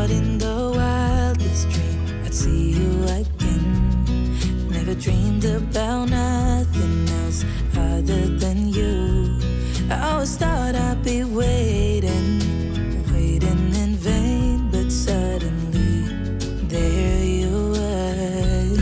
thought in the wildest dream I'd see you again. Never dreamed about nothing else other than you. I always thought I'd be waiting in vain, but suddenly there you were.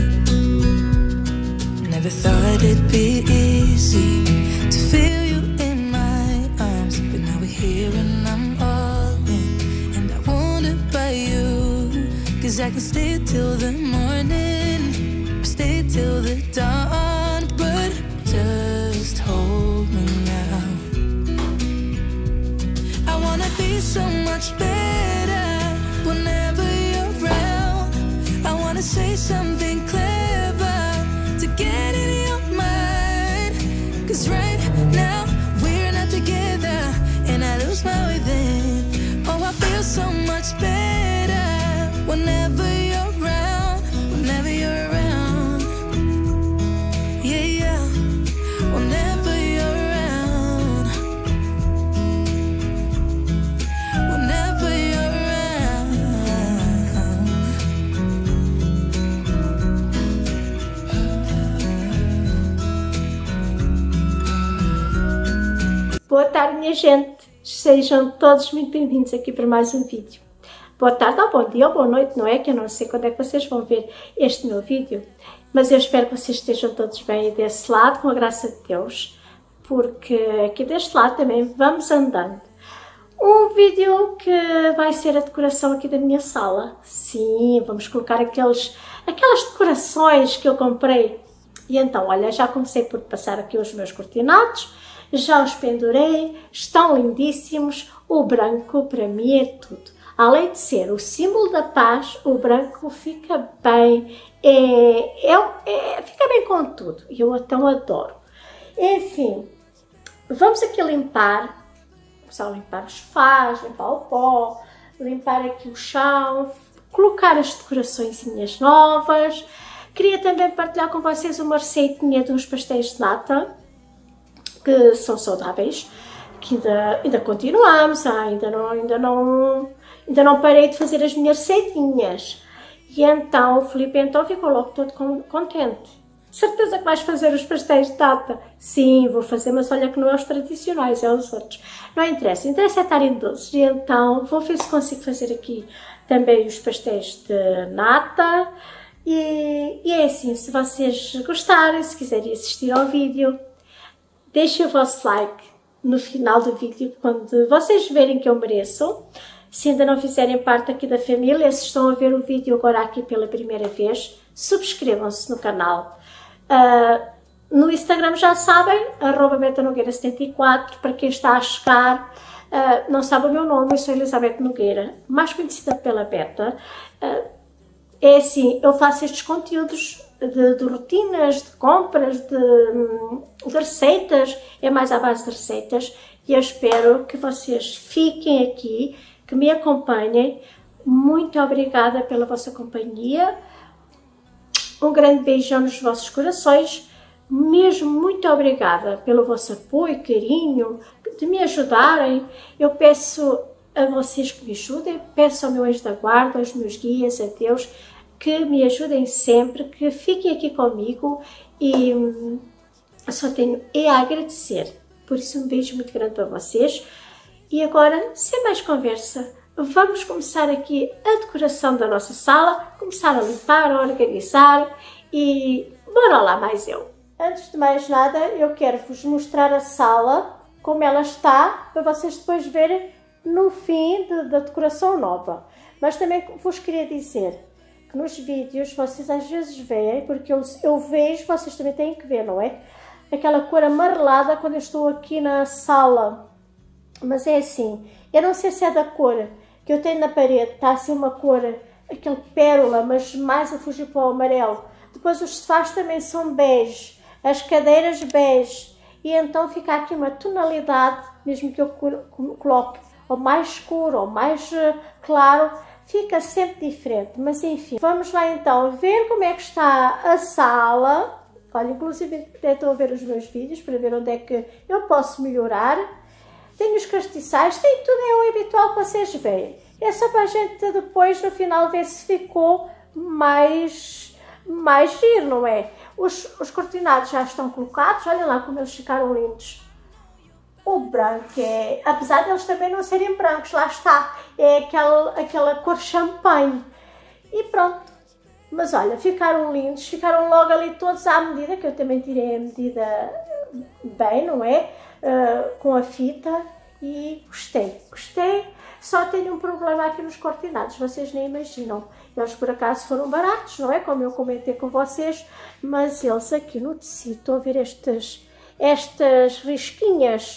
Never thought it'd be easy to feel you in my arms, but now we're here and I'm all in, and I wanna buy you, 'cause I can stay till the morning, or stay till the dawn, but just hold me now. I wanna be so much better whenever you're around. I wanna say something clever to get in your mind, 'cause right now we're not together and I lose my way then. Oh, I feel so much better whenever you're around, whenever you're around. Yeah, yeah, whenever you're around, whenever you're around. Boa tarde, minha gente. Sejam todos muito bem-vindos aqui para mais um vídeo. Boa tarde, ou bom dia, ou boa noite, não é? Que eu não sei quando é que vocês vão ver este meu vídeo, mas eu espero que vocês estejam todos bem desse lado, com a graça de Deus, porque aqui deste lado também vamos andando. Um vídeo que vai ser a decoração aqui da minha sala. Sim, vamos colocar aquelas decorações que eu comprei. E então, olha, já comecei por passar aqui os meus cortinados, já os pendurei, estão lindíssimos. O branco para mim é tudo. Além de ser o símbolo da paz, o branco fica bem, fica bem com tudo. E eu então adoro. Enfim, vamos aqui limpar. Vamos a limpar os sofás, limpar o pó, limpar aqui o chão, colocar as decoraçõezinhas novas. Queria também partilhar com vocês uma receitinha de uns pastéis de nata, que são saudáveis, que ainda continuamos, ainda não parei de fazer as minhas receitinhas. E então o Filipe ficou logo todo contente. Certeza que vais fazer os pastéis de nata? Sim, vou fazer, mas olha que não é os tradicionais, é os outros. Não interessa, interessa é estarem doces. E então vou ver se consigo fazer aqui também os pastéis de nata. E é assim, se vocês gostarem, se quiserem assistir ao vídeo, deixem o vosso like no final do vídeo, quando vocês verem que eu mereço. Se ainda não fizerem parte aqui da família, se estão a ver o vídeo agora aqui pela primeira vez, subscrevam-se no canal. No Instagram já sabem, @betanogueira74, para quem está a chegar, não sabe o meu nome, eu sou Elizabeth Nogueira, mais conhecida pela Beta. É assim, eu faço estes conteúdos de rotinas, de compras, de receitas, é mais à base de receitas, e eu espero que vocês fiquem aqui, que me acompanhem. Muito obrigada pela vossa companhia, um grande beijão nos vossos corações, mesmo muito obrigada pelo vosso apoio, carinho, de me ajudarem. Eu peço a vocês que me ajudem, peço ao meu anjo da guarda, aos meus guias, a Deus, que me ajudem sempre, que fiquem aqui comigo, e só tenho a agradecer. Por isso, um beijo muito grande para vocês. E agora, sem mais conversa, vamos começar aqui a decoração da nossa sala, começar a limpar, a organizar, e bora lá mais eu. Antes de mais nada, eu quero vos mostrar a sala, como ela está, para vocês depois verem no fim da decoração nova. Mas também vos queria dizer que nos vídeos vocês às vezes veem, porque eu vejo, vocês também têm que ver, não é? Aquela cor amarelada quando eu estou aqui na sala. Mas é assim, eu não sei se é da cor que eu tenho na parede, está assim uma cor, aquele pérola, mas mais a fugir para o amarelo. Depois os sofás também são bege, as cadeiras bege, e então fica aqui uma tonalidade, mesmo que eu coloque ou mais escuro ou mais claro, fica sempre diferente. Mas enfim, vamos lá então ver como é que está a sala. Olha, inclusive estão a ver os meus vídeos para ver onde é que eu posso melhorar. Tenho os castiçais, tem tudo, é o habitual que vocês veem. É só para a gente depois, no final, ver se ficou mais giro, não é? Os cortinados já estão colocados, olhem lá como eles ficaram lindos. O branco é, apesar de eles também não serem brancos, lá está, é aquela cor champanhe. E pronto, mas olha, ficaram lindos, ficaram logo ali todos à medida, que eu também tirei a medida bem, não é? Com a fita, e gostei. Só tenho um problema aqui nos cortinados, vocês nem imaginam. Eles por acaso foram baratos, não é? Como eu comentei com vocês, mas eles aqui no tecido, estão a ver estas risquinhas.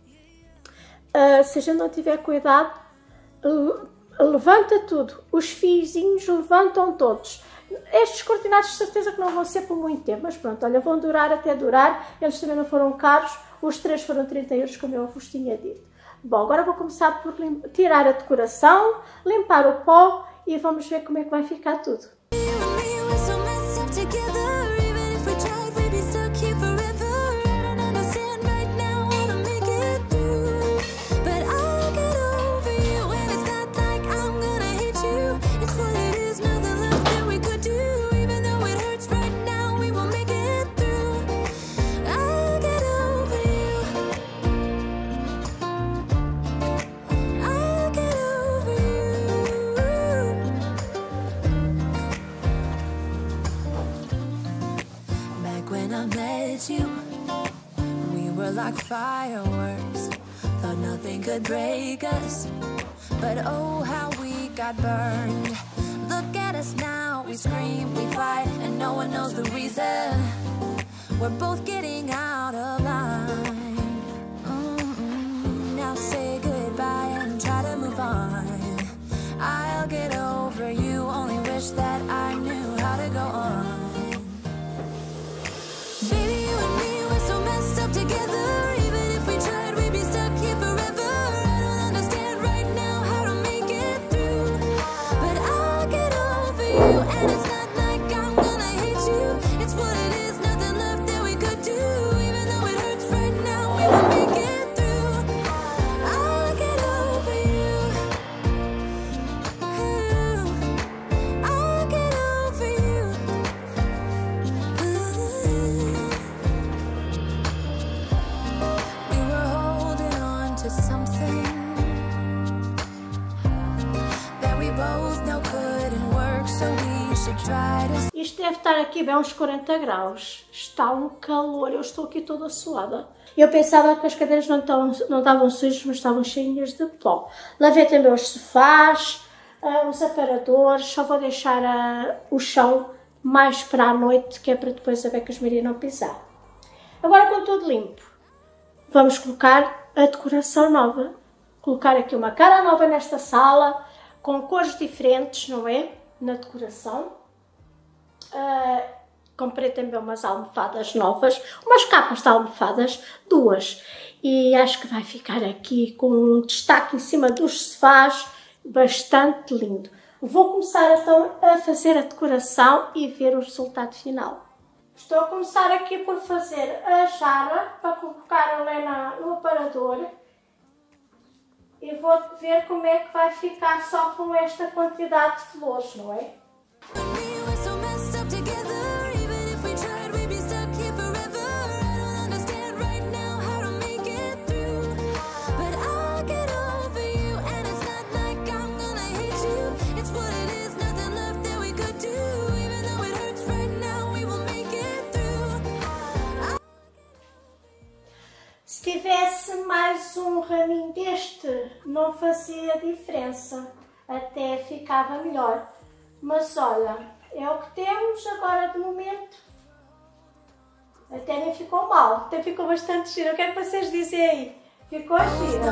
Se a gente não tiver cuidado, levanta tudo. Os fiozinhos levantam todos. Estes cortinados de certeza que não vão ser por muito tempo, mas pronto, olha, vão durar até durar. Eles também não foram caros, os 3 foram 30 euros, como eu vos tinha dito. Bom, agora vou começar por tirar a decoração, limpar o pó e vamos ver como é que vai ficar tudo. Like fireworks, thought nothing could break us, but oh how we got burned. Look at us now, we scream, we fight, and no one knows the reason. We're both getting out of line. Now say goodbye and try to move on. I'll get over you, only wish that I knew how to go on. Baby, you and me, we're so messed up together. Isto deve estar aqui bem uns 40 graus. Está um calor, eu estou aqui toda suada. Eu pensava que as cadeiras não estavam sujas, mas estavam cheias de pó. Lavei também os sofás, os aparadores, só vou deixar o chão mais para a noite, que é para depois a Becas Maria não pisar. Agora, com tudo limpo, vamos colocar a decoração nova. Colocar aqui uma cara nova nesta sala, com cores diferentes, não é? Na decoração. Comprei também umas almofadas novas, umas capas de almofadas, 2. E acho que vai ficar aqui com um destaque em cima dos sofás, bastante lindo. Vou começar então a fazer a decoração e ver o resultado final. Estou a começar aqui por fazer a jarra para colocar ali no aparador. E vou ver como é que vai ficar só com esta quantidade de flores, não é? Se tivesse mais um raminho deste, não fazia diferença, até ficava melhor. Mas olha, é o que temos agora de momento. Até nem ficou mal, até ficou bastante giro. O que é que vocês dizem aí? Ficou giro?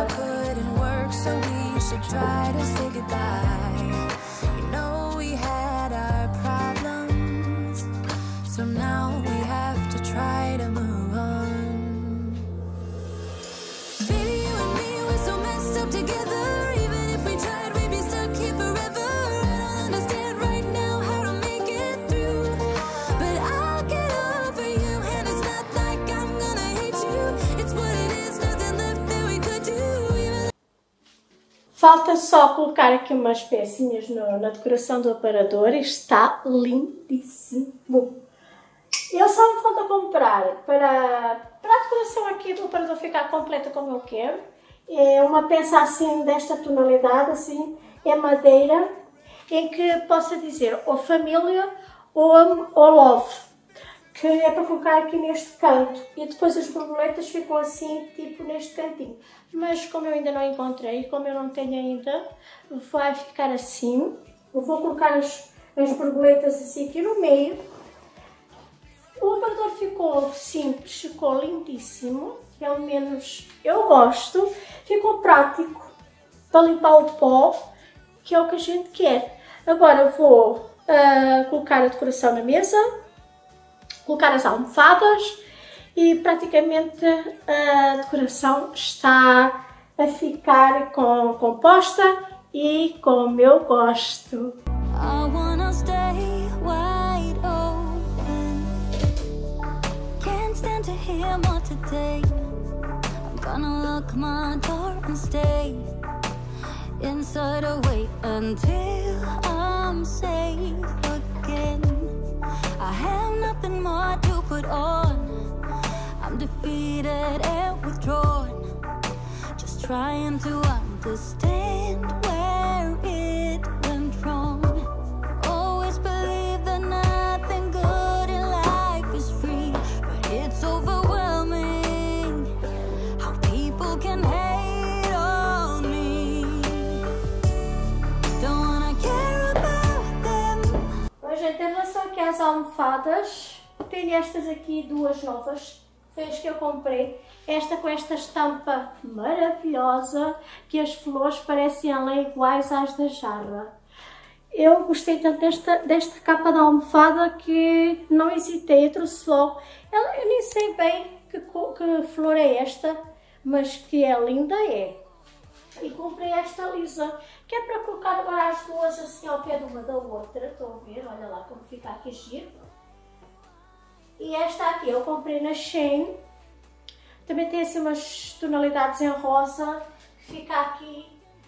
Falta só colocar aqui umas pecinhas na decoração do aparador e está lindíssimo. Eu só me falta comprar para a decoração aqui do aparador ficar completa como eu quero. É uma peça assim desta tonalidade, assim, é madeira, em que possa dizer ou família ou love, que é para colocar aqui neste canto. E depois as borboletas ficam assim, tipo neste cantinho. Mas como eu ainda não encontrei, como eu não tenho ainda, vai ficar assim. Eu vou colocar as borboletas assim aqui no meio. O aparador ficou simples, ficou lindíssimo. Pelo menos eu gosto. Ficou prático para limpar o pó, que é o que a gente quer. Agora eu vou colocar a decoração na mesa, colocar as almofadas e praticamente a decoração está a ficar composta e como eu gosto. I wanna stay wide open. Can't stand to hear more today. I'm gonna lock my door and stay inside or wait until I'm safe again. I have nothing more to put on. I'm defeated and withdrawn. Just trying to understand where it went wrong. Always believe that nothing good in life is free, but it's overwhelming how people can hate on me. Don't wanna care about them. Bom, gente, em relação aqui às almofadas, tenho estas aqui duas novas. Foi as que eu comprei. Esta com esta estampa maravilhosa, que as flores parecem além iguais às da jarra. Eu gostei tanto desta capa da almofada que não hesitei, eu trouxe logo. Eu nem sei bem que flor é esta, mas que é linda é. E comprei esta lisa, que é para colocar agora as duas assim ao pé de uma da outra. Estão a ver? Olha lá como fica aqui giro. E esta aqui eu comprei na Shein. Também tem assim umas tonalidades em rosa, que fica aqui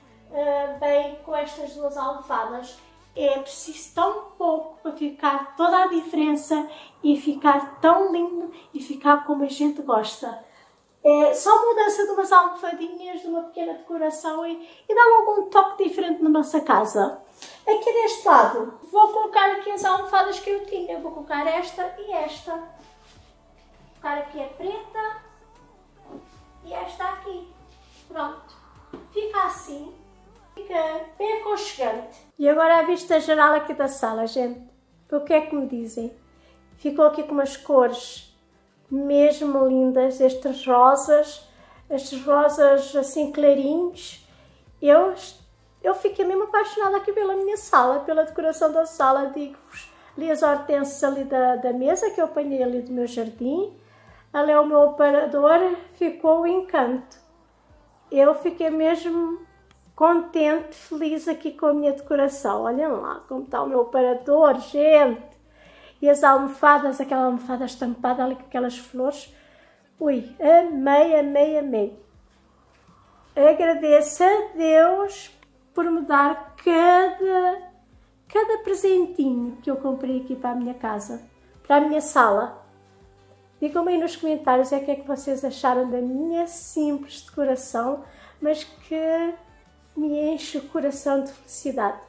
bem com estas duas almofadas. É preciso tão pouco para ficar toda a diferença e ficar tão lindo e ficar como a gente gosta. É só a mudança de umas almofadinhas, de uma pequena decoração e dá logo um toque diferente na nossa casa. Aqui deste lado, vou colocar aqui as almofadas que eu tinha. Vou colocar esta e esta. Vou colocar aqui a preta e esta aqui. Pronto. Fica assim. Fica bem aconchegante. E agora a vista geral aqui da sala, gente. O que é que me dizem? Ficou aqui com umas cores mesmo lindas. Estes rosas assim clarinhos. Eu fiquei mesmo apaixonada aqui pela minha sala, pela decoração da sala. Digo-vos, ali as hortênsias ali da mesa que eu apanhei ali do meu jardim. Ali é o meu aparador, ficou o encanto. Eu fiquei mesmo contente, feliz aqui com a minha decoração. Olhem lá como está o meu aparador, gente. E as almofadas, aquela almofada estampada ali com aquelas flores. Ui, amei, amei, amei. Agradeço a Deus por me dar cada presentinho que eu comprei aqui para a minha casa, para a minha sala. Digam-me aí nos comentários o que é que vocês acharam da minha simples decoração, mas que me enche o coração de felicidade.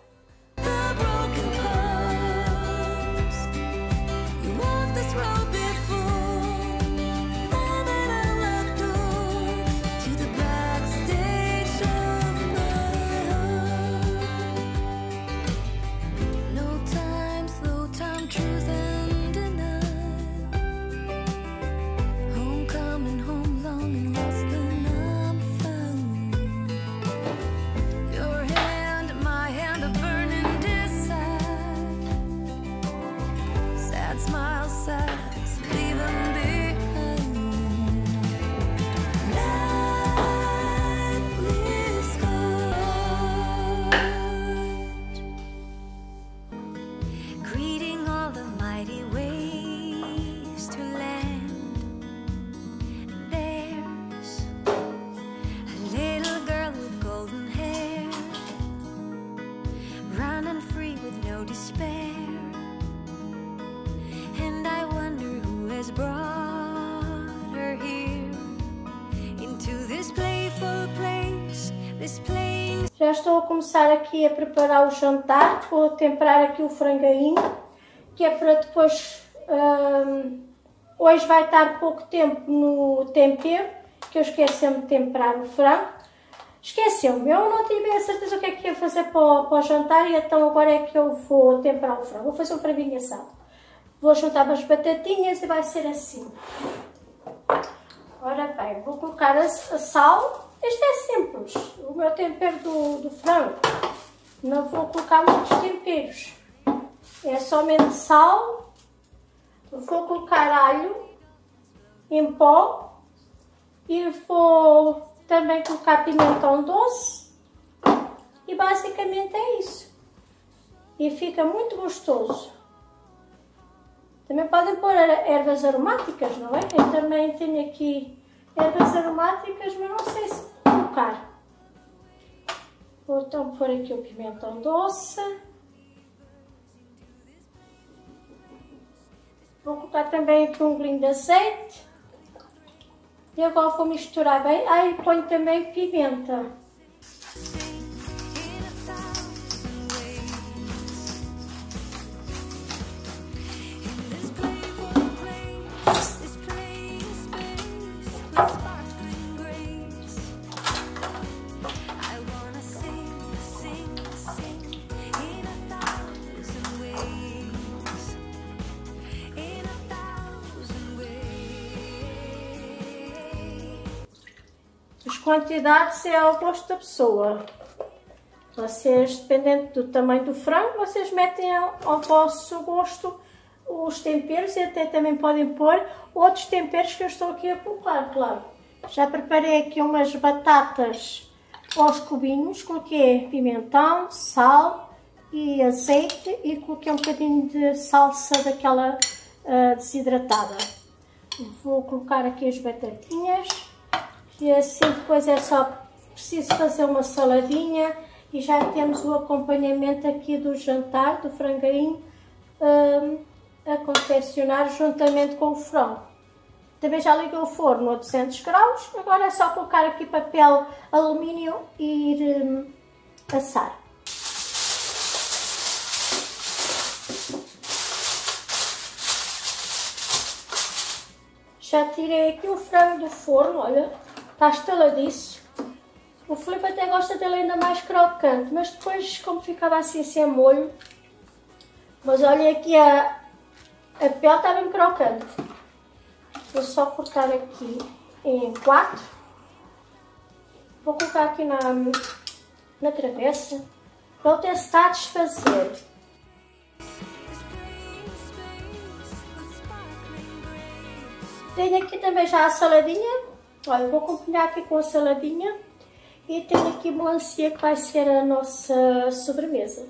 Your hand in my hand. running free with no despair. And I wonder who has brought her here into this playful place, this place. Já estou a começar aqui a preparar o jantar. Vou temperar aqui o frangainho, que é para depois... hoje vai estar pouco tempo no tempero, que eu esqueci-me de temperar o frango. Esqueci-me, eu não tive a certeza o que é que ia fazer para o jantar, e então agora é que eu vou temperar o frango. Vou fazer um franguinho assado. Vou juntar umas batatinhas e vai ser assim. Ora bem, vou colocar a sal. Isto é simples, o meu tempero do frango. Não vou colocar muitos temperos. É somente sal. Vou colocar alho em pó. E vou também colocar pimentão doce. E basicamente é isso. E fica muito gostoso. Também podem pôr ervas aromáticas, não é? Eu também tenho aqui ervas aromáticas, mas não sei se colocar. Vou então pôr aqui o pimentão doce. Vou colocar também aqui um golinho de azeite. E agora vou misturar bem. Aí ponho também pimenta. As quantidades é ao gosto da pessoa. Vocês, dependendo do tamanho do frango, vocês metem ao vosso gosto os temperos, e até também podem pôr outros temperos que eu estou aqui a colocar, claro. Já preparei aqui umas batatas aos cubinhos, coloquei pimentão, sal e azeite, e coloquei um bocadinho de salsa daquela desidratada. Vou colocar aqui as batatinhas. E assim depois é só preciso fazer uma saladinha e já temos o acompanhamento aqui do jantar, do franguinho, a confeccionar juntamente com o frango. Também já liguei o forno a 200 graus, agora é só colocar aqui papel alumínio e ir assar. Já tirei aqui o frango do forno, olha. Está estaladiço. O Filipe até gosta dele ainda mais crocante, mas depois, como ficava assim sem molho, mas olha aqui a pele está bem crocante. Vou só cortar aqui em 4. Vou colocar aqui na travessa para ele testar a desfazer. Tenho aqui também já a saladinha. Olha, vou acompanhar aqui com a saladinha, e tenho aqui melancia que vai ser a nossa sobremesa.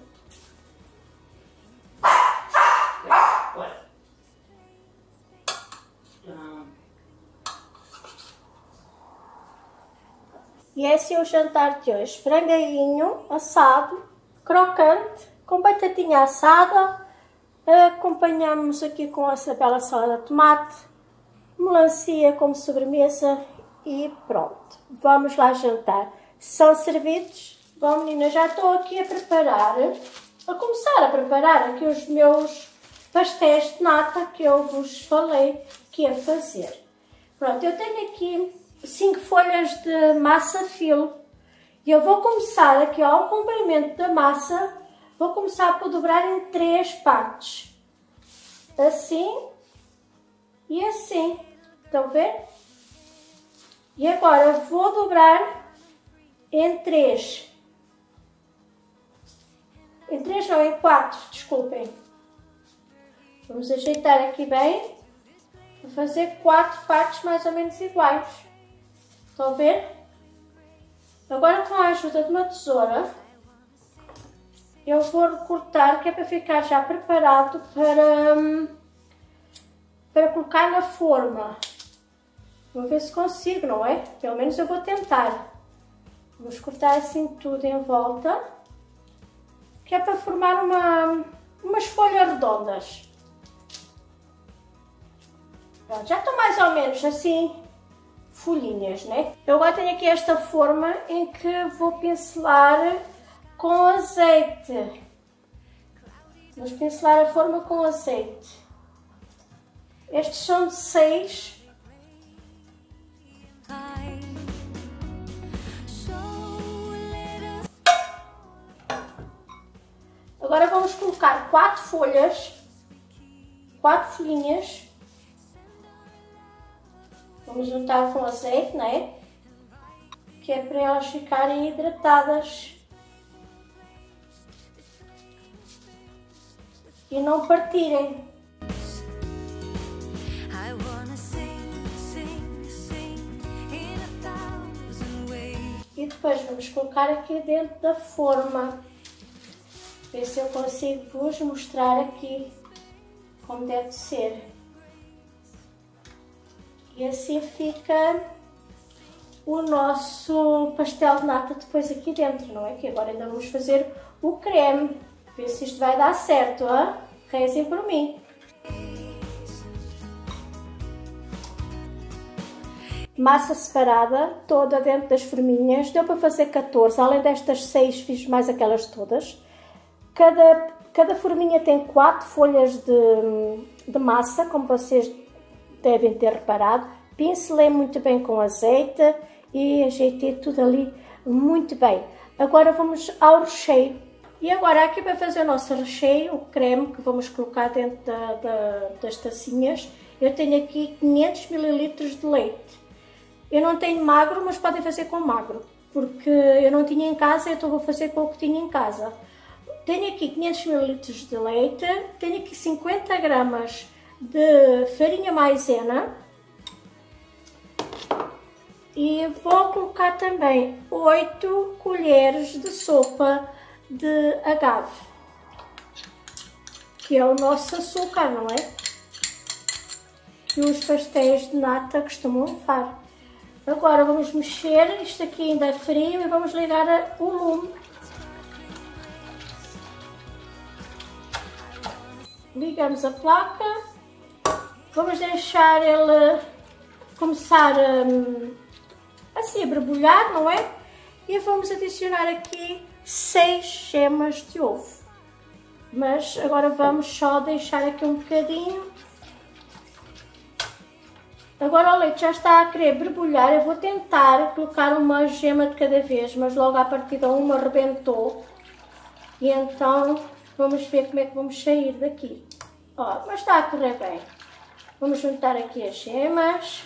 E esse é o jantar de hoje: franguinho assado, crocante, com batatinha assada. Acompanhamos aqui com essa bela salada de tomate, melancia como sobremesa. E pronto, vamos lá jantar. São servidos. Bom, meninas, já estou aqui a começar a preparar aqui os meus pastéis de nata que eu vos falei que ia fazer. Pronto, eu tenho aqui 5 folhas de massa filo, e eu vou começar aqui ao comprimento da massa, vou começar por dobrar em 3 partes. Assim e assim. Estão a ver? E agora vou dobrar em 3. Em 3 não, em 4, desculpem. Vamos ajeitar aqui bem. Vou fazer 4 partes mais ou menos iguais. Estão a ver? Agora, com a ajuda de uma tesoura, eu vou recortar, que é para ficar já preparado para colocar na forma. Vou ver se consigo, não é? Pelo menos eu vou tentar. Vamos cortar assim tudo em volta. que é para formar umas folhas redondas. Pronto, já estão mais ou menos assim, folhinhas, né? Eu agora tenho aqui esta forma em que vou pincelar com azeite. Vamos pincelar a forma com azeite. Estes são de 6. Agora vamos colocar 4 folhas, 4 folhinhas. Vamos juntar com azeite, não é? Que é para elas ficarem hidratadas e não partirem. E depois vamos colocar aqui dentro da forma. Ver se eu consigo vos mostrar aqui como deve ser. E assim fica o nosso pastel de nata depois aqui dentro, não é? Que agora ainda vamos fazer o creme. Ver se isto vai dar certo, hein? Rezem por mim. Massa separada, toda dentro das forminhas. Deu para fazer 14, além destas 6 fiz mais aquelas todas. Cada forminha tem 4 folhas de massa, como vocês devem ter reparado. Pincelei muito bem com azeite e ajeitei tudo ali muito bem. Agora vamos ao recheio. E agora aqui para fazer o nosso recheio, o creme que vamos colocar dentro das tacinhas, eu tenho aqui 500 ml de leite. Eu não tenho magro, mas podem fazer com magro, porque eu não tinha em casa, então vou fazer com o que tinha em casa. Tenho aqui 500 ml de leite, tenho aqui 50 gramas de farinha maisena e vou colocar também 8 colheres de sopa de agave, que é o nosso açúcar, não é? Que os pastéis de nata costumam levar. Agora vamos mexer, isto aqui ainda é frio e vamos ligar o lume. Ligamos a placa, vamos deixar ele começar assim a borbulhar, não é? E vamos adicionar aqui 6 gemas de ovo. Mas agora vamos só deixar aqui um bocadinho. Agora o leite já está a querer borbulhar, eu vou tentar colocar uma gema de cada vez, mas logo à partida uma arrebentou. E então vamos ver como é que vamos sair daqui. Ó, mas está a correr bem. Vamos juntar aqui as gemas.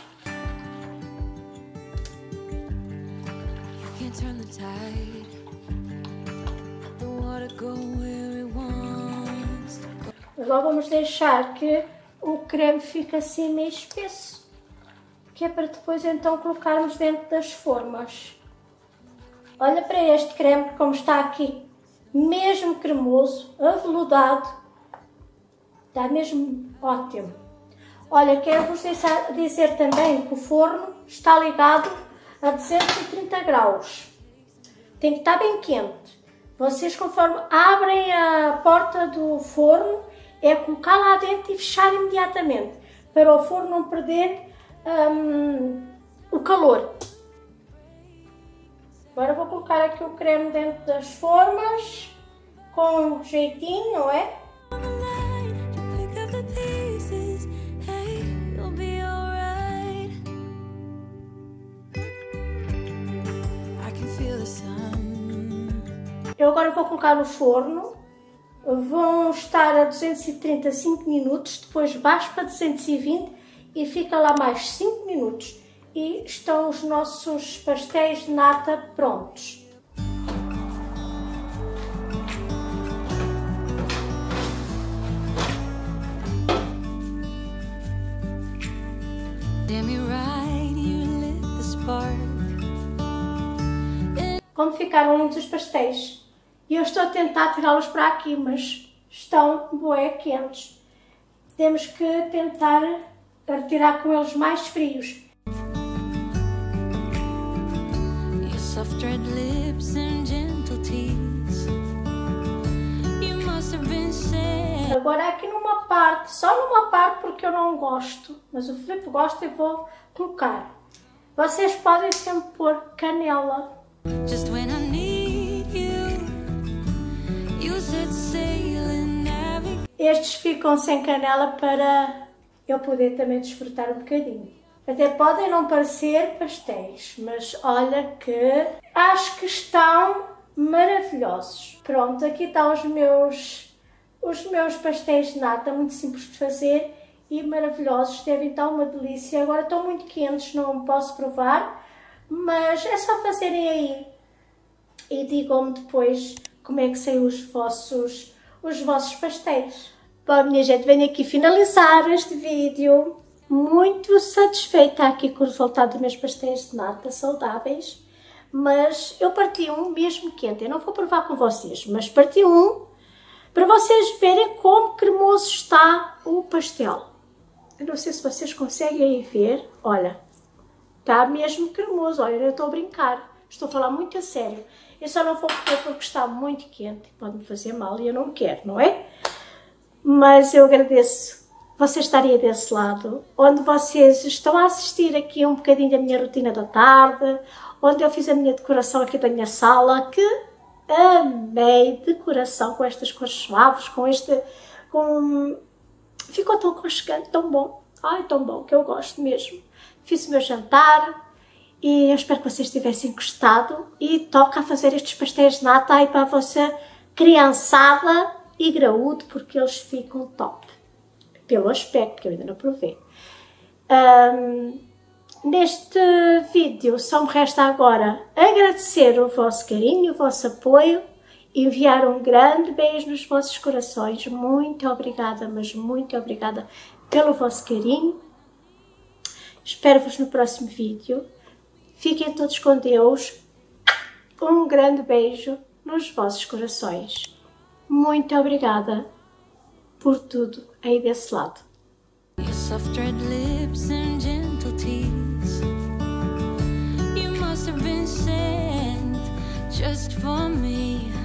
Agora vamos deixar que o creme fique assim meio espesso, que é para depois então colocarmos dentro das formas. Olha para este creme como está aqui, mesmo cremoso, aveludado, está mesmo ótimo. Olha, quero-vos dizer também que o forno está ligado a 230 graus, tem que estar bem quente. Vocês, conforme abrem a porta do forno, é colocar lá dentro e fechar imediatamente, para o forno não perder o calor. Agora vou colocar aqui o creme dentro das formas, com jeitinho, não é? Eu agora vou colocar no forno, vão estar a 235 minutos, depois baixo para 220 e fica lá mais 5 minutos. E estão os nossos pastéis de nata prontos. Como ficaram lindos os pastéis. E eu estou a tentar tirá-los para aqui, mas estão bué quentes. Temos que tentar retirar com eles mais frios. Agora aqui numa parte, só numa parte porque eu não gosto, mas o Filipe gosta e vou colocar. Vocês podem sempre pôr canela. Just when I need you, you set sail and navigate. Estes ficam sem canela para eu poder também desfrutar um bocadinho. Até podem não parecer pastéis, mas olha que acho que estão maravilhosos. Pronto, aqui estão os meus pastéis de nata, muito simples de fazer e maravilhosos. Devem estar uma delícia. Agora estão muito quentes, não posso provar, mas é só fazerem aí e digam-me depois como é que saem os vossos pastéis. Bom, minha gente, venho aqui finalizar este vídeo. Muito satisfeita aqui com o resultado dos meus pastéis de nata saudáveis, mas eu parti um mesmo quente. Eu não vou provar com vocês, mas parti um para vocês verem como cremoso está o pastel. Eu não sei se vocês conseguem ver, olha, está mesmo cremoso, olha, eu estou a brincar, estou a falar muito a sério. Eu só não vou comer porque está muito quente, pode-me fazer mal e eu não quero, não é? Mas eu agradeço vocês estarem desse lado, onde vocês estão a assistir aqui um bocadinho da minha rotina da tarde, onde eu fiz a minha decoração aqui da minha sala, que amei decoração com estas cores suaves, ficou tão aconchegante, tão bom, ai tão bom, que eu gosto mesmo. Fiz o meu jantar e eu espero que vocês tivessem gostado e toca a fazer estes pastéis de nata aí para a vossa criançada e graúdo, porque eles ficam top. Pelo aspecto, que eu ainda não provei. Neste vídeo só me resta agora agradecer o vosso carinho, o vosso apoio, enviar um grande beijo nos vossos corações. Muito obrigada, mas muito obrigada pelo vosso carinho. Espero-vos no próximo vídeo. Fiquem todos com Deus. Um grande beijo nos vossos corações. Muito obrigada por tudo aí desse lado. Your soft red lips and gentle tease, you must have been sent just for me.